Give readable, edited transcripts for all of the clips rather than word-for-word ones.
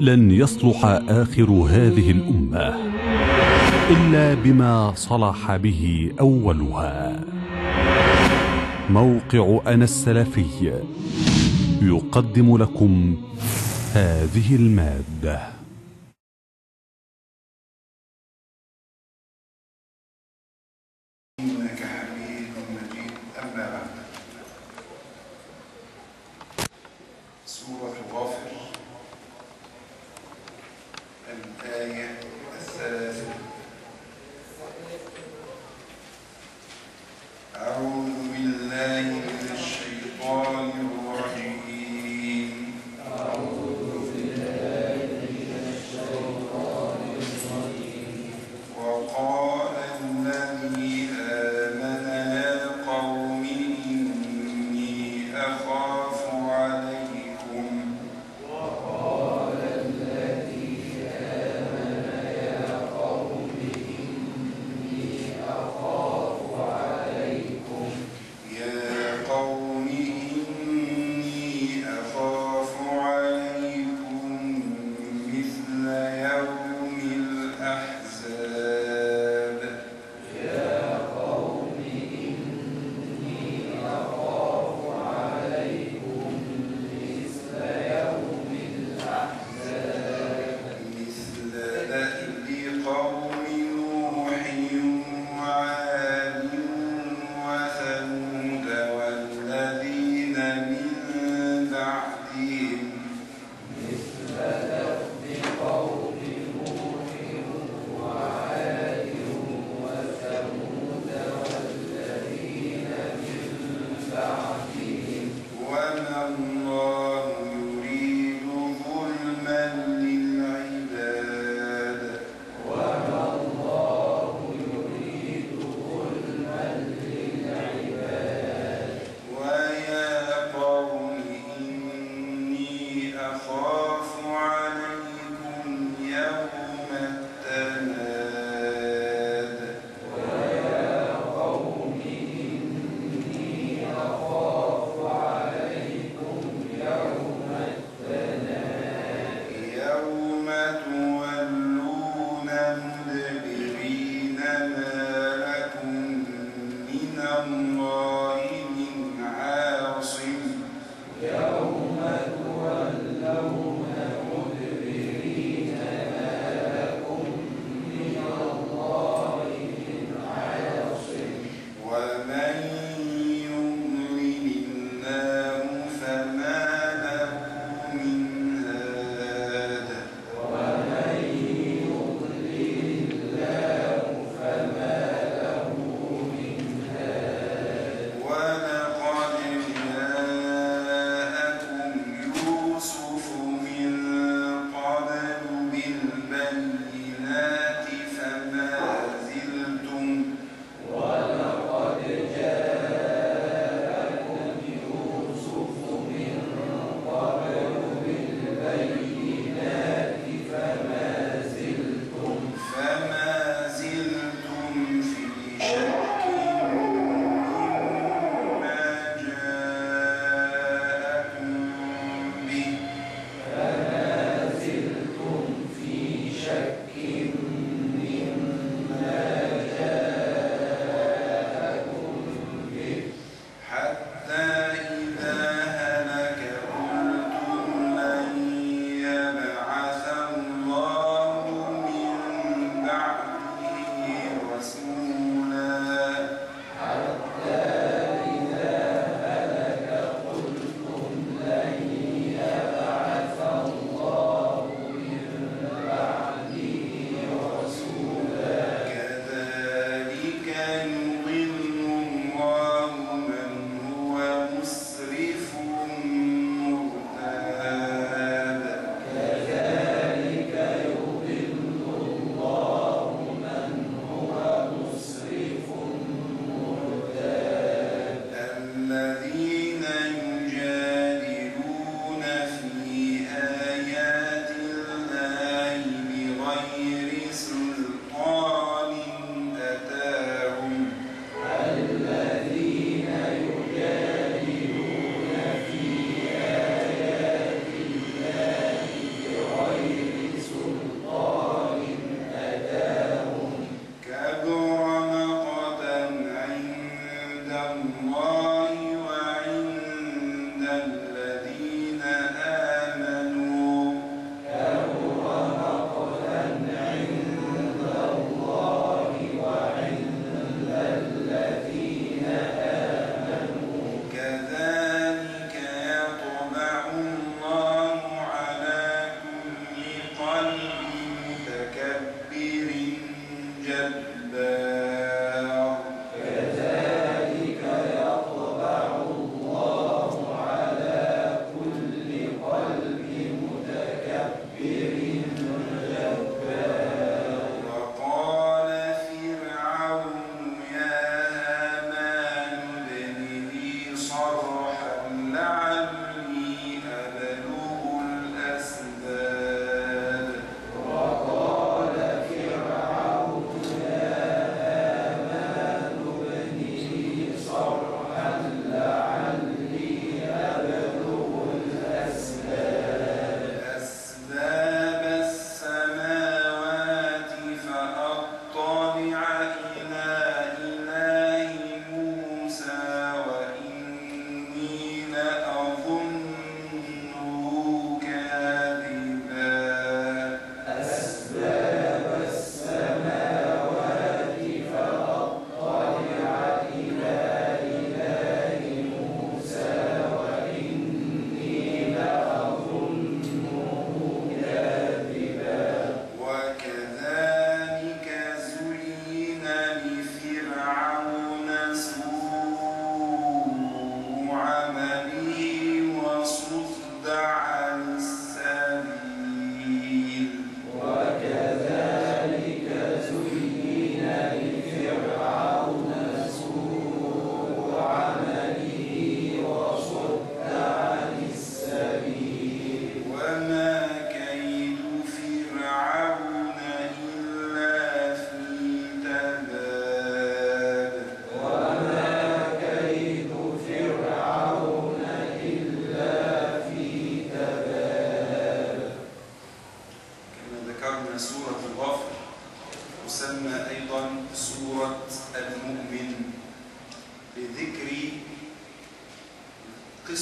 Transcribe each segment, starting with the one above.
لن يصلح آخر هذه الأمة إلا بما صلح به أولها. موقع أنا السلفي يقدم لكم هذه المادة. إنك حميد مجيد. أما بعد، سورة غافر الآية 3. أعوذ بالله من الشيطان الرجيم. وقال الذي آمن يا قوم إني أخاف عليكم مثل يوم الأحزاب. مثل دأب قوم نوح وعاد وثمود والذين من بعدهم وما الله يريد ظلما للعباد ويا قوم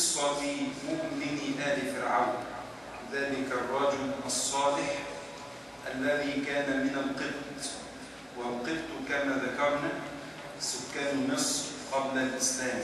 قصة مؤمن آل فرعون، ذلك الرجل الصالح الذي كان من القبط، والقبط كما ذكرنا سكان مصر قبل الإسلام،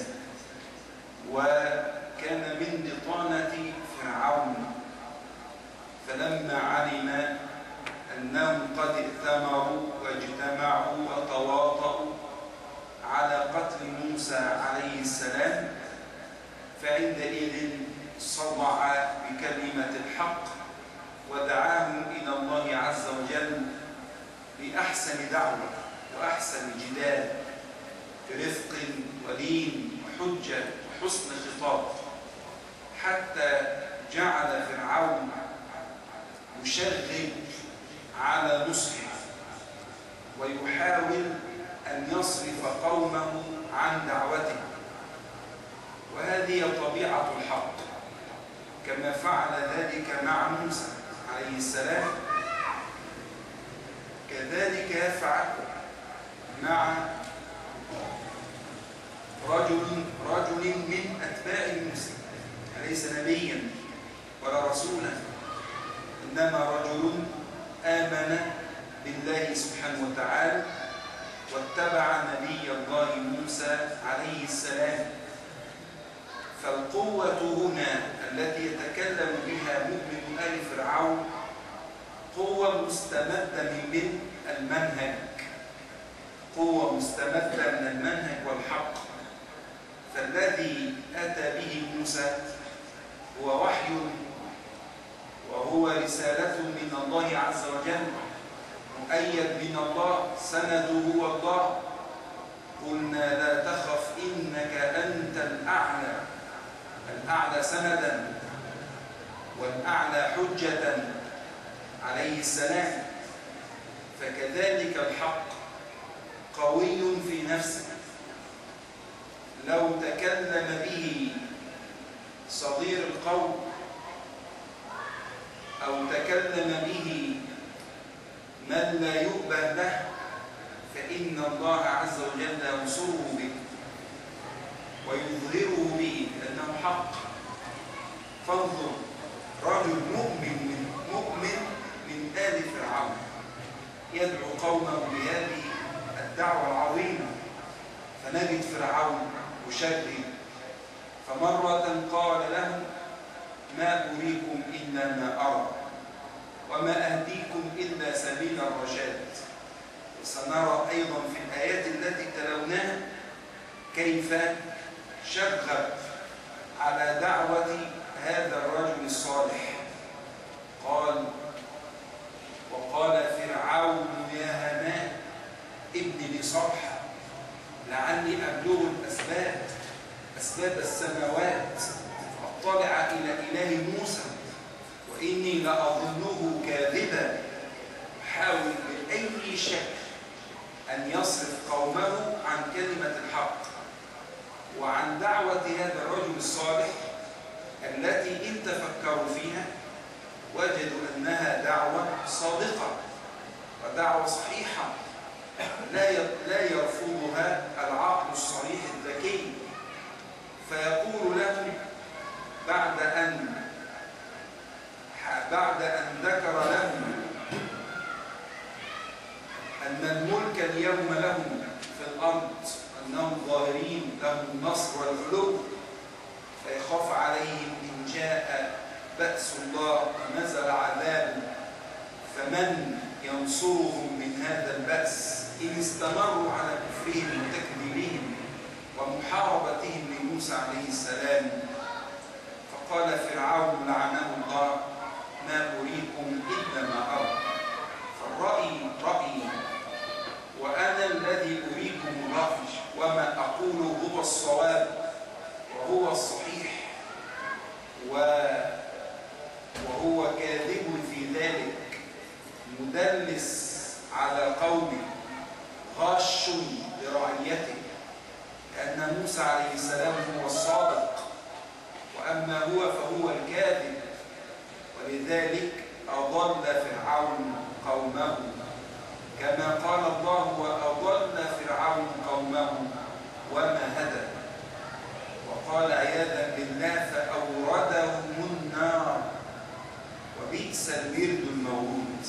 وكان من بطانة فرعون. فلما علم أنهم قد ائتمروا واجتمعوا وتواطؤوا على قتل موسى عليه السلام، فعندئذ صدع بكلمة الحق ودعاهم إلى الله عز وجل بأحسن دعوة وأحسن جدال، برفق ولين وحجة وحسن خطاب، حتى جعل فرعون يشغب على نصحه ويحاول أن يصرف قومه عن دعوته. وهذه طبيعة الحق، كما فعل ذلك مع موسى عليه السلام كذلك يفعل مع رجل من أتباع موسى، ليس نبيا ولا رسولا، إنما رجل آمن بالله سبحانه وتعالى واتبع نبي الله موسى عليه السلام. فالقوة هنا التي يتكلم بها مؤمن آل فرعون قوة مستمدة من المنهج، قوة مستمدة من المنهج والحق. فالذي أتى به موسى هو وحي وهو رسالة من الله عز وجل، مؤيد من الله، سنده هو الله. قلنا لا تخف إنك أنت الأعلى، الأعلى سندا والأعلى حجة عليه السلام. فكذلك الحق قوي في نفسه، لو تكلم به صغير القوم أو تكلم به من لا يؤبه له فإن الله عز وجل ينصره به ويظهره به لأنه حق. فانظر، رجل مؤمن من آل فرعون يدعو قومه بهذه الدعوة العظيمة، فنجد فرعون يشرد. فمرة قال لهم: ما أريكم إلا ما أرى وما أهديكم إلا سبيل الرشاد. وسنرى أيضا في الآيات التي تلوناها كيف شغب على دعوة هذا الرجل الصالح. وقال فرعون: يا هامان ابن لي صرحا لعلي أبلغ أسباب السماوات فأطلع إلى إله موسى وإني لأظنه كاذبا. حاول بأي شكل أن يصرف قومه عن كلمة الحق وعن دعوة هذا الرجل الصالح التي إن تفكروا فيها وجدوا أنها دعوة صادقة ودعوة صحيحة لا يرفضها العقل الصريح الذكي. فيقول لهم بعد أن ذكر لهم أن الملك اليوم لهم في الأرض، أنهم ظاهرين لهم النصر والعلو، فيخاف عليهم إن جاء بأس الله ونزل عذابه فمن ينصرهم من هذا البأس إن استمروا على كفرهم وتكذيبهم ومحاربتهم لموسى عليه السلام. فقال فرعون لعنه الله: ما أريكم إلا ما أرى. فالرأي رأيي وأنا الذي أريكم الرأي، وما أقوله هو الصواب وهو الصحيح، وهو كاذب في ذلك، مدلس على قومه، غاش لرعيته، لأن موسى عليه السلام هو الصادق وأما هو فهو الكاذب. ولذلك أضل فرعون قومه كما قال الله: وأضل فرعون قومه وما هدى. وقال عياذا بالله: بئس الورد المورود.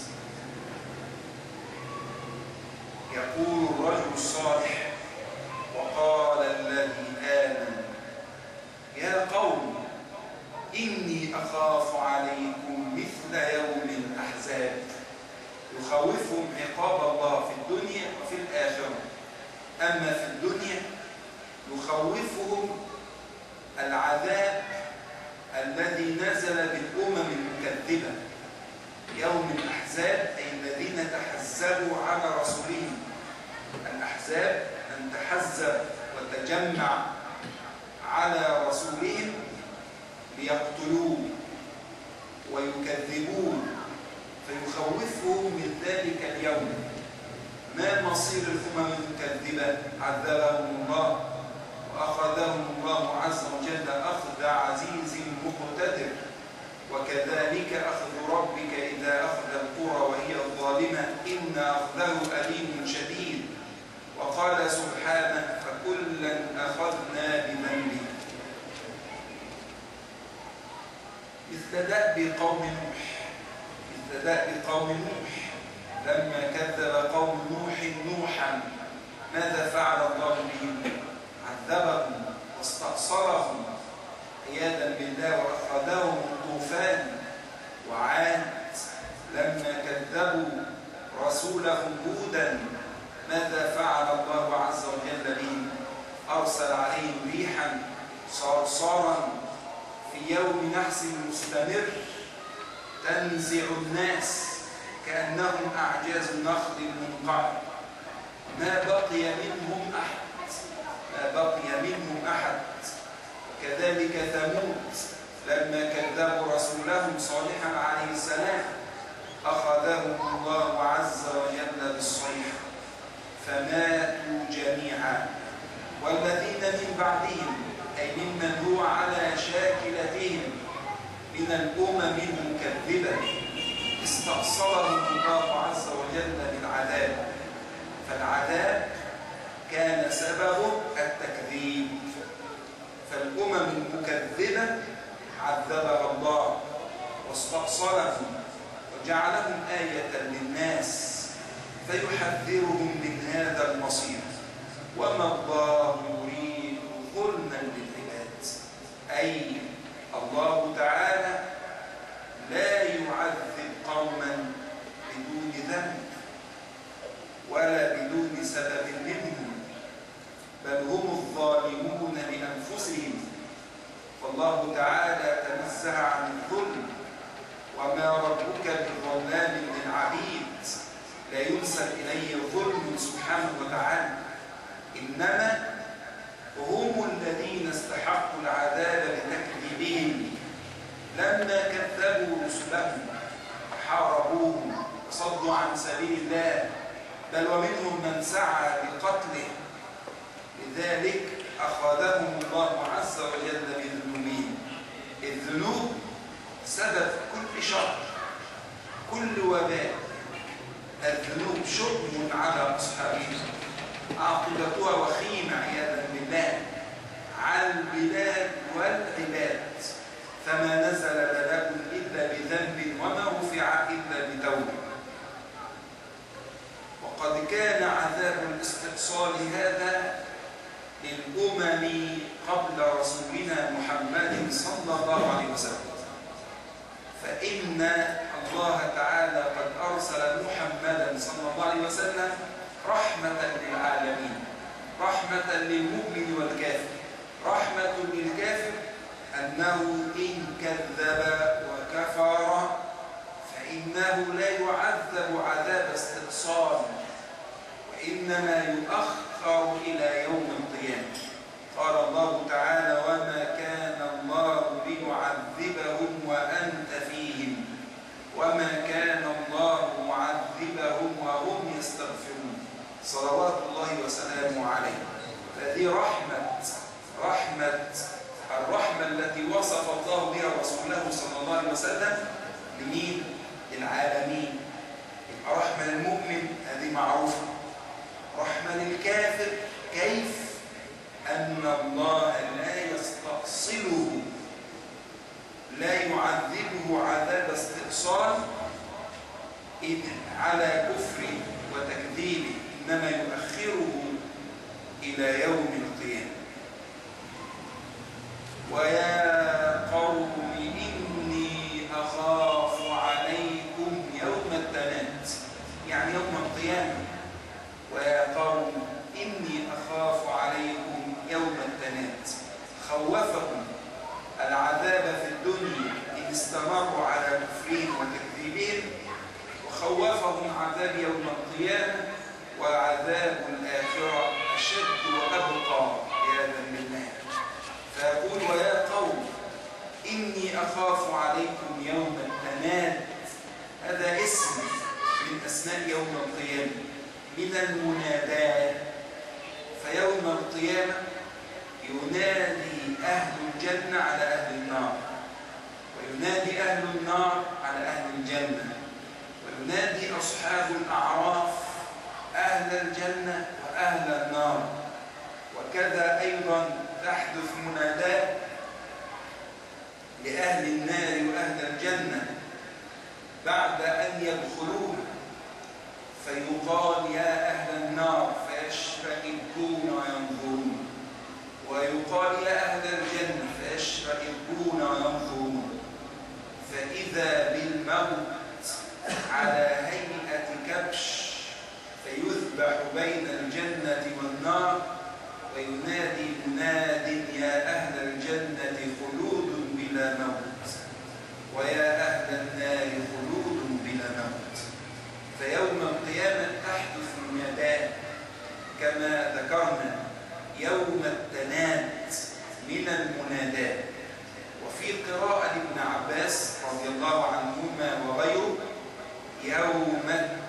يقول الرجل الصالح: وقال الذي آمن يا قوم إني أخاف عليكم مثل يوم الأحزاب. يخوفهم عقاب الله في الدنيا وفي الآخرة. أما في الدنيا يخوفهم العذاب الذي نزل بالأمم المكذبة يوم الأحزاب، أي الذين تحزبوا على رسولهم. الأحزاب من تحزب وتجمع على رسولهم ليقتلوه ويكذبوه، فيخوفهم من ذلك اليوم. ما مصير الأمم المكذبة؟ عذبهم الله وأخذهم الله عز وجل أخذ عزيز مقتدر، وكذلك أخذ ربك إذا أخذ القرى وهي ظالمة إن أخذه أليم شديد. وقال سبحانه: فكلا أخذنا بذنبه. مثل دأب قوم نوح لما كذب قوم نوح نوحا، ماذا فعل الله بهم؟ عذبهم واستأصلهم عياذا بالله وأخذهم الطوفان. وعاد لما كذبوا رسولهم هودا، ماذا فعل الله عز وجل بهم؟ أرسل عليهم ريحا صرصارا في يوم نحس مستمر تنزع الناس كأنهم أعجاز نخل منقعر. ما بقي منهم أحد. وكذلك ثمود لما كذبوا رسولهم صالحا عليه السلام أخذهم الله عز وجل بالصيحة فماتوا جميعا. والذين من بعدهم أي ممن هو على شاكلتهم من الأمم المكذبة استأصلهم الله عز وجل بالعذاب. فالعذاب كان سببه التكذيب. فالأمم المكذبة عذبها الله واستأصلهم وجعلهم آية للناس فيحذرهم من هذا المصير. وما الله يريد ظلما للعباد، أي الله تعالى لا يعذب قوما بدون ذنب ولا بدون سبب منهم، بل هم الظالمون لأنفسهم. فالله تعالى تنزه عن الظلم، وما ربك بظلام للعبيد، لا ينسب إليه الظلم سبحانه وتعالى، إنما هم الذين استحقوا العذاب بتكذيبهم لما كذبوا رسلهم حاربوهم وصدوا عن سبيل الله، بل ومنهم من سعى لقتله. لذلك أخذهم الله عز وجل بذنوبهم. الذنوب سبب كل شر، كل وباء. الذنوب شؤم على أصحابها، عاقبتها وخيمة عياذا بالله على البلاد والعباد. فما نزل بلاء إلا بذنب وما رفع إلا بتوبة. وقد كان عذاب الاستئصال هذا للأمم قبل رسولنا محمد صلى الله عليه وسلم، فإن الله تعالى قد أرسل محمدا صلى الله عليه وسلم رحمة للعالمين، رحمة للمؤمن والكافر. رحمة للكافر أنه إن كذب وكفر فإنه لا يعذب عذاب استئصال، وإنما يؤخر إلى يوم القيامة. قال الله تعالى: وما كان الله ليعذبهم وأنت فيهم وما كان الله معذبهم وهم يستغفرون. صلوات الله وسلامه عليه. فهذه الرحمة التي وصف الله بها رسوله صلى الله عليه وسلم لمين؟ للعالمين. رحمة للمؤمن هذه معروفة. رحمة للكافر كيف؟ أن الله لا يستأصله، لا يعذبه عذاب استئصال على كفره وتكذيبه، إنما يؤخره إلى يوم القيامة. ويا قوم إني أخاف عليكم يوم التناد، يعني يوم القيامة. ويا قوم إني أخاف عليكم يوم التناد، خوفهم العذاب في الدنيا إن استمروا على كفرهم وتكذيبهم، وخوفهم عذاب يوم القيامة، وعذاب الآخرة أشد وأبقى عياذا بالله. فيقول ويا قوم إني أخاف عليكم يوم التناد، هذا اسم من أسماء يوم القيامة من المنادات. فيوم القيامة ينادي أهل الجنة على أهل النار، وينادي أهل النار على أهل الجنة، وينادي أصحاب الأعراف أهل الجنة وأهل النار. وكذا أيضا تحدث منادات لأهل النار وأهل الجنة بعد أن يدخلوها، فيقال يا أهل النار فيشرئبون وينظرون، ويقال يا أهل الجنة فيشرئبون وينظرون، فإذا بالموت على هيئة كبش فيذبح بين الجنة والنار، وينادي مناد يا أهل الجنة خلود بلا موت، ويا أهل النار خلود بلا موت. فيوم القيامة تحدث منادات كما ذكرنا يوم التناد من المنادات. وفي قراءة ابن عباس رضي الله عنهما وغيره يوم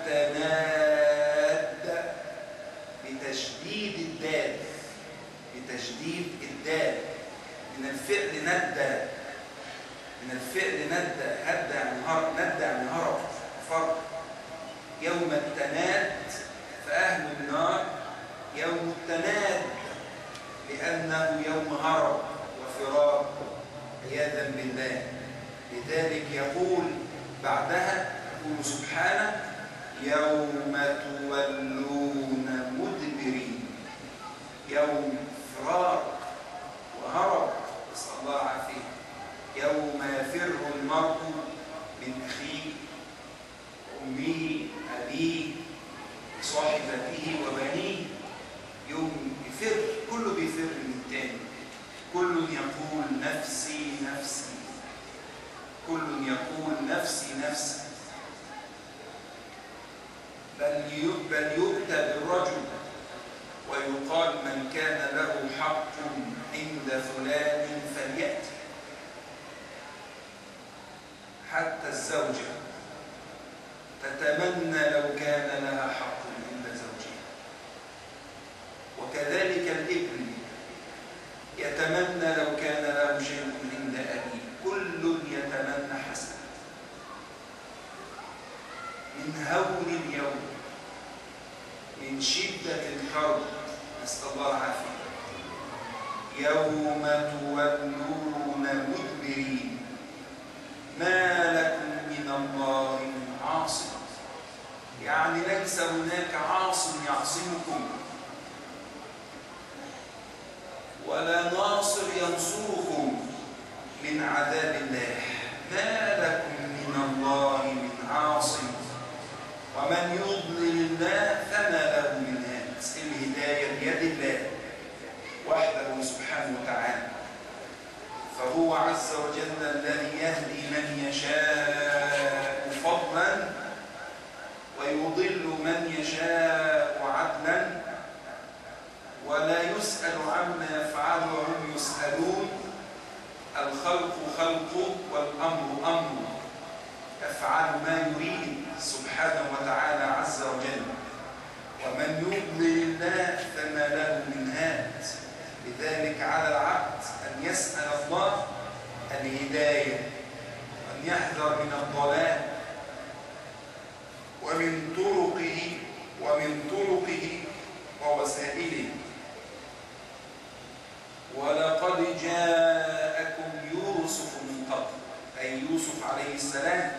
التناد بتشديد الدال، بتشديد الدال من الفعل ندى، من الفعل ندى، هدى عن هرب، ندى عن هرب، فرق. يوم التناد فأهل النار يوم التناد لأنه يوم هرب وفرار عياذا بالله. لذلك يقول بعدها، يقول سبحانه يوم تولون مدبرين، يوم فرار وهرب، نسأل الله العافية. يوم يفر المرء من أخيه وأمه أبيه صاحبته وبنيه، يوم يفر، كله بيفر من التاني، كل يقول نفسي نفسي، كل يقول نفسي نفسي. بل يؤتى بالرجل ويقال من كان له حق عند فلان فليأتي. حتى الزوجة تتمنى لو كان لها حق عند زوجها، وكذلك الابن يتمنى لو كان له شيء عند أبيه، كل يتمنى حسنا. من هول اليوم، من شدة الكرب، نسأل الله العافية. يوم تولون مدبرين ما لكم من الله من عاصم، يعني ليس هناك عاصم يعصمكم ولا ناصر ينصركم من عذاب الله. ما لكم من الله من عاصم، ومن يضلل الله فما له من هاد. الهداية بيد الله وحده سبحانه وتعالى، فهو عز وجل الذي يهدي من يشاء فضلا ويضل من يشاء عدلا، ولا يسأل عما يفعل وهم يسألون. الخلق خلقه والأمر أمره، يفعل ما يريد سبحانه وتعالى عز وجل. ومن يضلل الله فما له من هاد. لذلك على العبد أن يسأل الله الهداية، وأن يحذر من الضلال ومن طرقه ووسائله. ولقد جاءكم يوسف من قبل، أي يوسف يوسف عليه السلام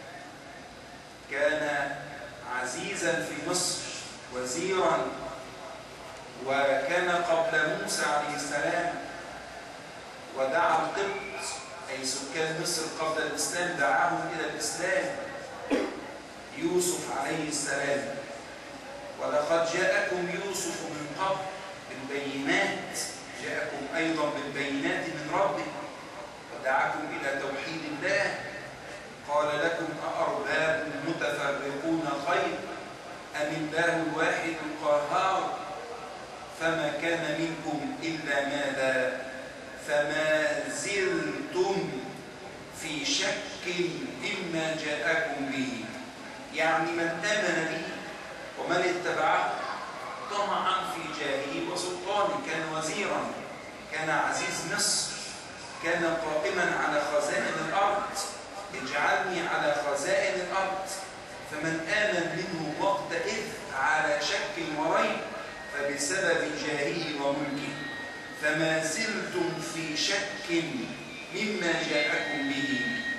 كان عزيزا في مصر وزيرا، وكان قبل موسى عليه السلام، ودعا القبط أي سكان مصر قبل الإسلام دعاهم إلى الإسلام يوسف عليه السلام. ولقد جاءكم يوسف من قبل بالبينات، جاءكم أيضا بالبينات من ربكم ودعاكم إلى توحيد الله. قال لكم أأرباب متفرقون خير أم الله الواحد القهار؟ فما كان منكم إلا ماذا؟ فما زلتم في شك مما جاءكم به. يعني من آمن به ومن اتبعه طمعا في جاهه وسلطانه. كان وزيرا، كان عزيز مصر، كان قائما على خزائن الأرض، اجعلني على خزائن الأرض. فمن آمن منه وقتئذ على شك وريب فبسبب جاهه وملكه. فما زلتم في شك مما جاءكم به.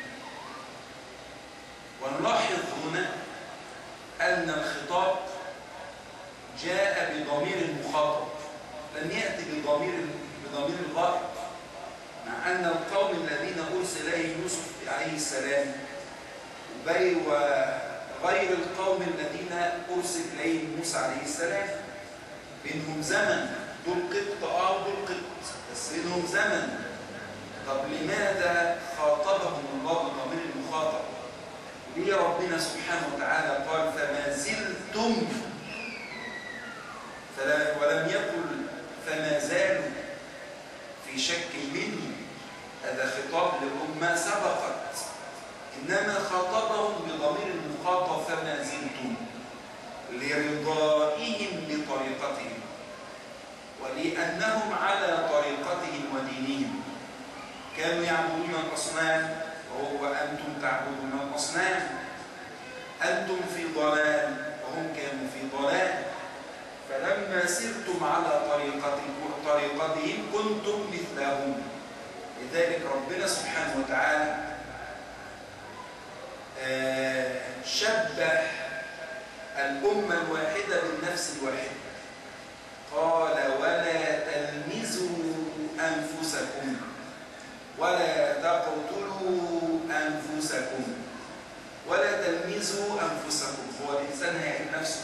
ونلاحظ هنا أن الخطاب جاء بضمير المخاطب، لم يأتي بضمير الغائب، مع أن القوم الذين أرسل إليهم يوسف عليه السلام وغير القوم الذين أرسل إليهم موسى عليه السلام بينهم زمن. دول قبط دول قبط، بس بينهم زمن. طب لماذا خاطبهم الله بضمير المخاطب؟ ليه ربنا سبحانه وتعالى قال فما زلتم ولم يقل فما زالوا في شك منه؟ هذا خطاب للأمة سبقت، إنما خاطبهم بضمير المخاطب فما زلتم لرضائهم بطريقتهم ولأنهم على طريقتهم ودينهم. كانوا يعبدون الأصنام وأنتم تعبدون الأصنام. أنتم في ضلال وهم كانوا في ضلال. فلما سرتم على طريقتهم كنتم مثلهم. لذلك ربنا سبحانه وتعالى شبه الأمة الواحدة بالنفس الواحدة. قال ولا تلمزوا أنفسكم ولا تقتلوا أنفسكم. ولا تلمزوا أنفسكم، هو الإنسان هيعيد نفسه.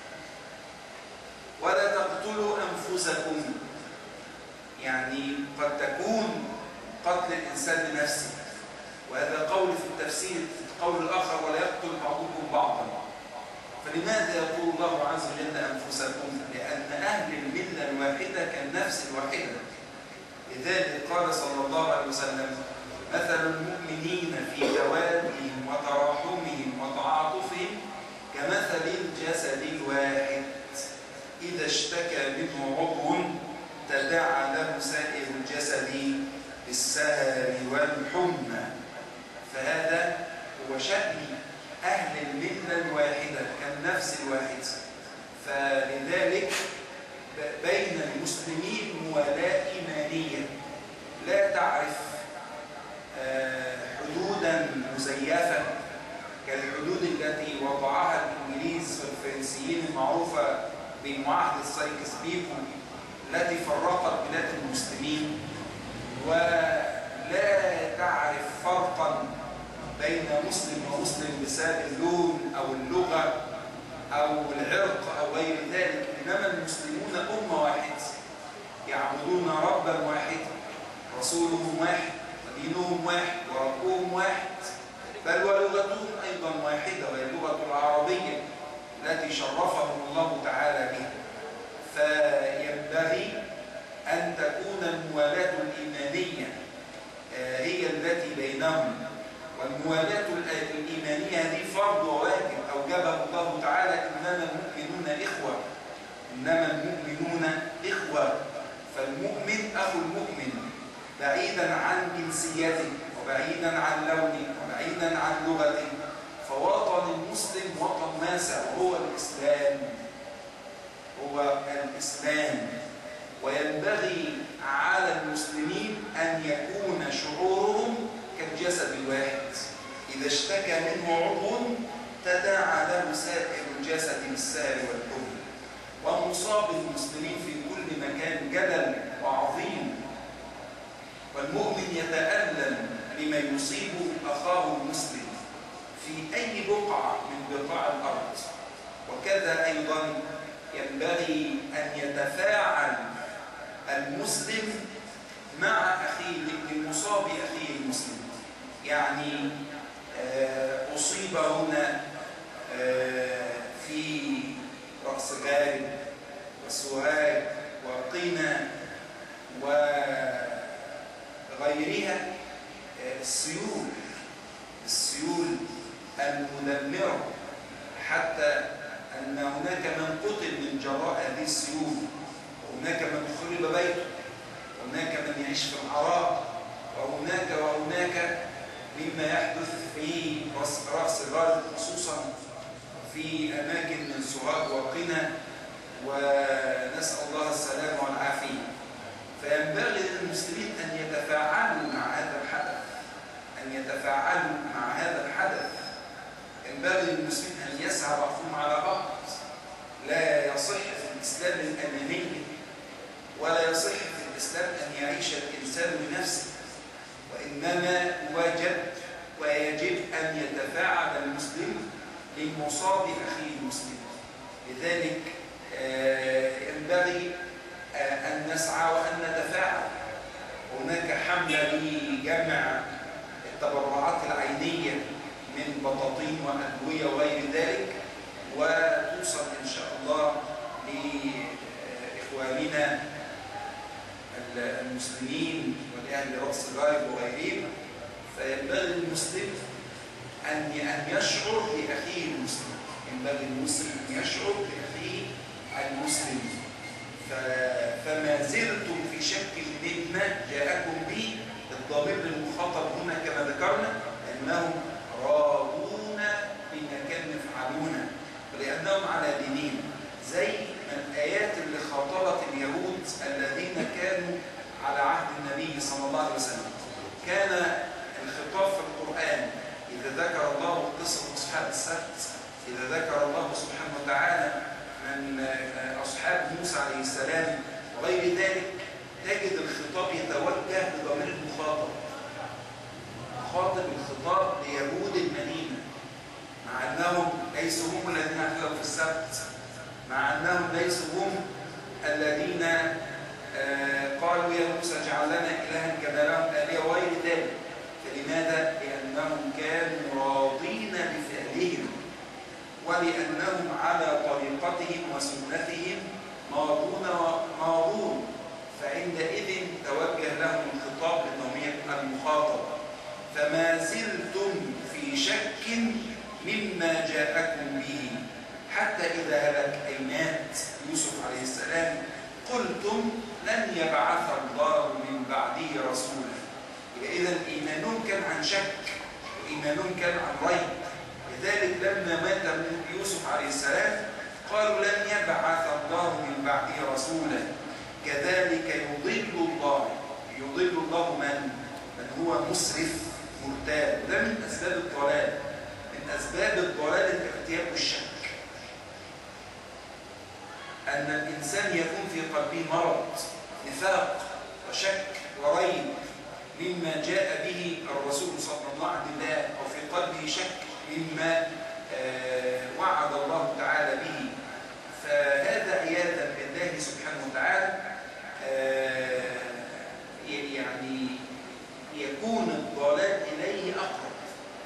ولا تقتلوا أنفسكم، يعني قد تكون قتل الإنسان لنفسه، وهذا قول في التفسير. القول الآخر ولا يقتل بعضكم بعضا. فلماذا يقول الله عز وجل أنفسكم؟ لأن أهل الملة الواحدة كالنفس الواحدة. لذلك قال صلى الله عليه وسلم مثل المؤمنين في توادهم وتراحمهم وتعاطفهم كمثل الجسد الواحد إذا اشتكى منه عضو تداعى له سائر الجسد بالسهر والحمى. فهذا هو شأن أهل الملة الواحدة كالنفس الواحدة. فلذلك بين المسلمين موالاة إيمانية لا تعرف حدودا مزيفة كالحدود التي وضعها الإنجليز والفرنسيين المعروفة بمعاهدة سايكس-بيكو التي فرقت بلاد المسلمين، ولا تعرف فرقا بين مسلم ومسلم بسبب اللون أو اللغة أو العرق أو غير ذلك. إنما المسلمون أمة واحدة يعبدون ربا واحدا، رسولهم واحد ودينهم واحد وربهم واحد، بل ولغتهم أيضا واحدة وهي اللغة العربية التي شرفهم الله تعالى بها. فينبغي أن تكون الموالاة الإيمانية هي التي بينهم. والموالاة الإيمانية هذه فرض وواجب أوجبه الله تعالى. إنما المؤمنون إخوة، إنما المؤمنون إخوة. فالمؤمن أخو المؤمن بعيدا عن جنسيته وبعيدا عن لونه وبعيدا عن لغته. فوطن المسلم وطن واسع وهو الإسلام، هو الإسلام. وينبغي على المسلمين أن يكون شعورهم كالجسد الواحد. إذا اشتكى منه عضو تداعى له سائر الجسد بالسهر والحمى. ومصاب المسلمين في كل مكان جدل وعظيم، والمؤمن يتألم لما يصيب أخاه المسلم في أي بقعة من بقاع الأرض. وكذا أيضا ينبغي أن يتفاعل المسلم مع أخيه لمصاب أخيه المسلم. يعني أصيب هنا في رأس غارب وسوهاج وقنا وغيرها السيول المدمرة، حتى أن هناك من قتل من جراء هذه السيول، وهناك من خرب بيته، وهناك من يعيش في العراء، وهناك مما يحدث في رأس غارب، خصوصا في أماكن من سوهاج وقنا، ونسأل الله السلامة والعافية. فينبغي للمسلمين أن يتفاعلوا مع هذا الحدث، ينبغي للمسلمين أن يسعى بعضهم على بعض. لا يصح في الإسلام الأنانية، ولا يصح في الإسلام أن يعيش الإنسان بنفسه، وإنما ويجب أن يتفاعل المسلم لمصاب أخيه المسلم. لذلك ينبغي أن نسعى وأن نتفاعل. هناك حملة لجمع التبرعات العينية من بطاطين وأدوية وغير ذلك، وتوصل إن شاء الله لإخواننا المسلمين ولأهل رأس غارب وغيرهم. فينبغي المسلم أن يشعر بأخيه المسلم، ينبغي المسلم أن يشعر بأخيه المسلم. فما زلتم في شك مما جاءكم به، الضمير المخاطب هنا كما ذكرنا أنهم راضون بما كانوا يفعلون، ولأنهم على دينهم، زي ما الآيات اللي خاطبت اليهود الذين كانوا على عهد النبي صلى الله عليه وسلم. كان الخطاب في القرآن إذا ذكر الله قصة أصحاب السبت، إذا ذكر الله سبحانه وتعالى من أصحاب موسى عليه السلام وغير ذلك، تجد الخطاب يتوجه بضمير المخاطب، خاطب الخطاب ليهود المدينة، مع أنهم ليسوا هم الذين اعتدوا في السبت، مع أنهم ليسوا هم الذين قالوا يا موسى اجعل لنا إلها كما لهم آلهة وغير ذلك. فلماذا؟ لأنهم كانوا راضين بفعلهم، ولأنهم على طريقتهم وسنتهم ماضون، فعندئذ توجه لهم الخطاب بضمير المخاطب. فما زلتم في شك مما جاءكم به، حتى إذا هلك أي مات يوسف عليه السلام قلتم لن يبعث الله من بعده رسولا. إذا إيمانهم كان عن شك، وإيمانهم كان عن ريب. لذلك لما مات يوسف عليه السلام قالوا لن يبعث الله من بعده رسولا. كذلك يضل الله من هو مسرف مرتاب. وده من أسباب الضلال، من أسباب الضلال الارتياب والشك، أن الإنسان يكون في قلبه مرض نفاق وشك وريب مما جاء به الرسول صلى الله عليه وسلم، أو في قلبه شك مما وعد الله تعالى به. فهذا عياذا بالله سبحانه وتعالى يعني يكون الضلال إليه أقرب،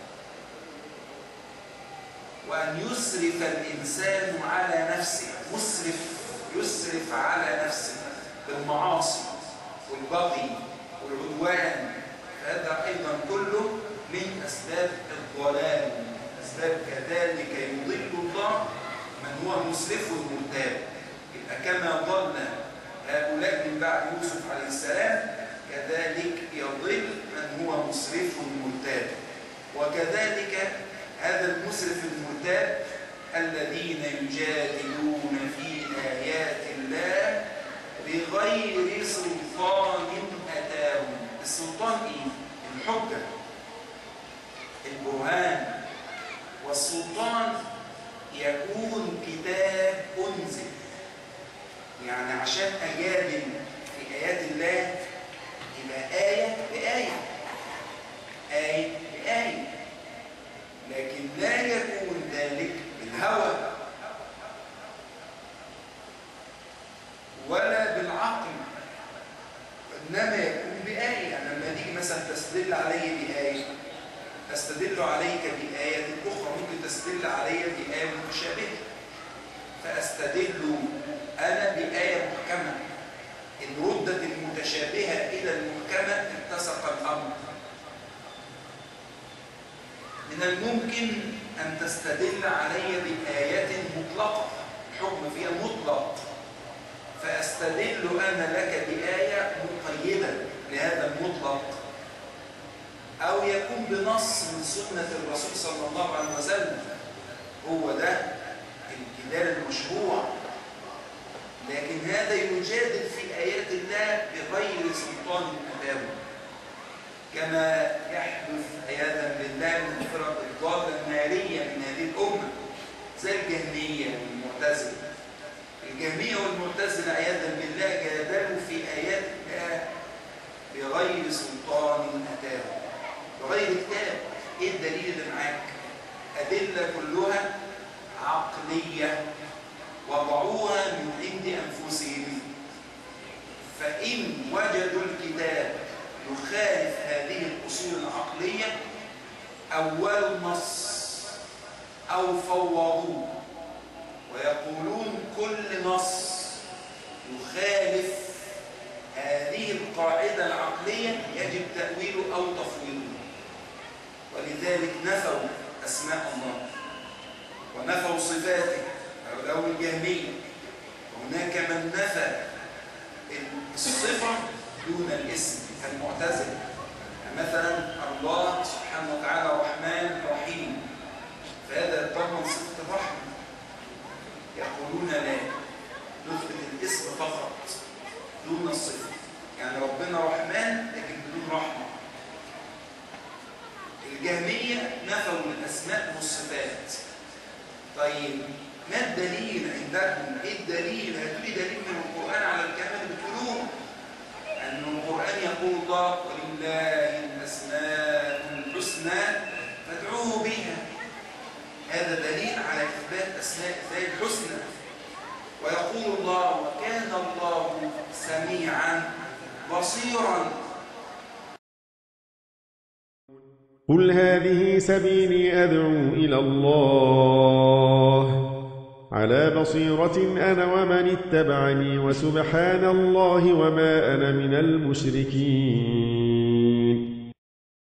وأن يسرف الإنسان على نفسه، يسرف على نفسه بالمعاصي والبغي والعدوان. هذا أيضا كله من أسباب الضلال، أسباب كذلك يضل الله من هو مسرف مرتاب. يبقى كما ضل هؤلاء من بعد يوسف عليه السلام، كذلك يضل من هو مسرف مرتاب. وكذلك هذا المسرف المرتاب الذين يجادلون في آيات الله بغير سلطان أتاهم. السلطان إيه؟ الحجة، البرهان، والسلطان يكون كتاب أنزل. يعني عشان أجادل في آيات الله يبقى آية بآية، آية بآية، لكن لا يكون ذلك بالهوى ولا بالعقل، وإنما يكون بآية. يعني لما تيجي مثلا تستدل علي بآية، أستدل عليك بآية أخرى، ممكن تستدل علي بآية مشابهة، فأستدل أنا بآية محكمة. إن ردت المتشابهة إلى المحكمة اتسق الأمر. من الممكن أن تستدل علي بآيات مطلقة، الحكم فيها مطلق، فأستدل أنا لك بآية مقيدة لهذا المطلق، أو يكون بنص من سنة الرسول صلى الله عليه وسلم. هو ده الجدال المشروع. لكن هذا يجادل في آيات الله بغير سلطان أتاه، كما يحدث عياذا بالله من الفرق الضالة النارية من هذه الأمة، زي الجهمية والمعتزلة. الجهمية والمعتزلة عياذا بالله جادلوا في آيات الله بغير سلطان أتاه، بغير كتاب. إيه الدليل اللي معاك؟ أدلة كلها عقلية وضعوها من عند أنفسهم. فإن وجدوا الكتاب يخالف هذه الأصول العقلية أولوا النص أو فوضوه، ويقولون كل نص يخالف هذه القاعدة العقلية يجب تأويله أو تفويضه. ولذلك نفوا أسماء الله ونفوا صفاته، هؤلاء الجهمية. وهناك من نفى الصفة دون الاسم كالمعتزلة. مثلا الله سبحانه وتعالى رحمن رحيم، فهذا يتضمن صفة الرحمة. يقولون لا، نثبت الاسم فقط دون الصفة. يعني ربنا رحمن لكن بدون رحمة. الجهمية نفوا الأسماء والصفات. طيب ما الدليل عندكم؟ ايه الدليل؟ هاتوا لي دليل من القرآن على الكلام اللي بتقولوه، أن القرآن يقول الله ولله الأسماء الحسنى فادعوه بها. هذا دليل على إثبات أسماء الله الحسنى. ويقول الله وكان الله سميعا بصيرا. قل هذه سبيلي أدعو إلى الله على بصيرة أنا ومن اتبعني وسبحان الله وما أنا من المشركين.